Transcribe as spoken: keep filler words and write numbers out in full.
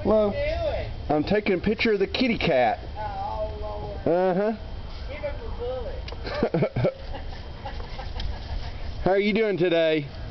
Hello. What are you doing? I'm taking a picture of the kitty cat. Oh, Lord. Uh-huh. Give him a bullet. How are you doing today?